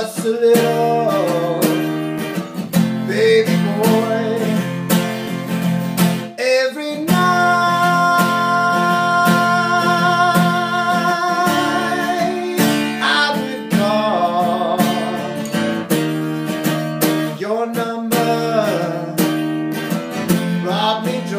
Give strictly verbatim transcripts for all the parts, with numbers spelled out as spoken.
just a little baby boy. Every night I would call your number, brought me joy.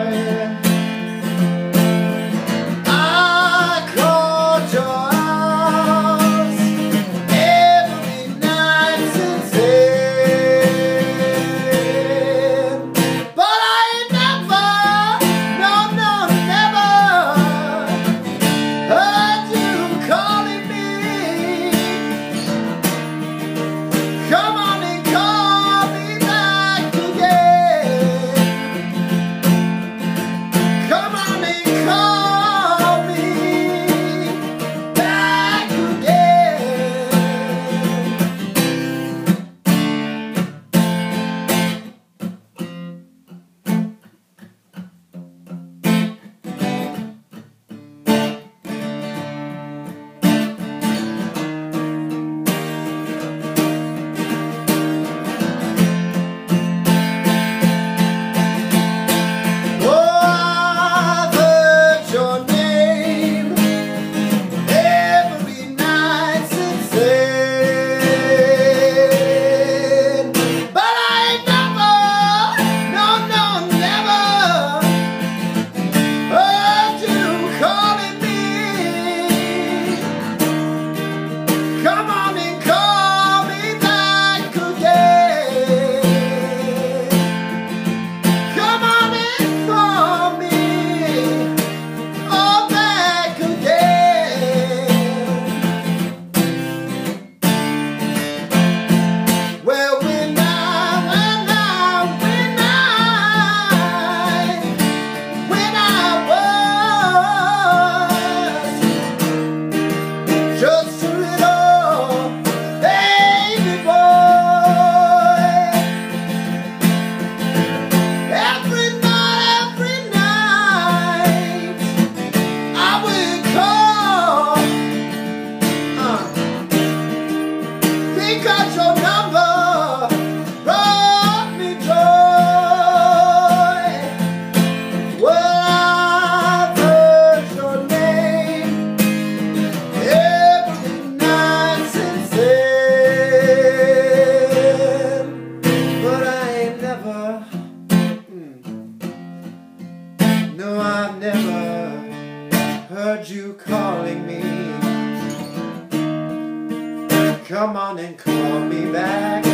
Got your number, brought me joy. Well, I've heard your name every night since then, but I ain't never, mm, no, I've never heard you calling me. Come on and call me back.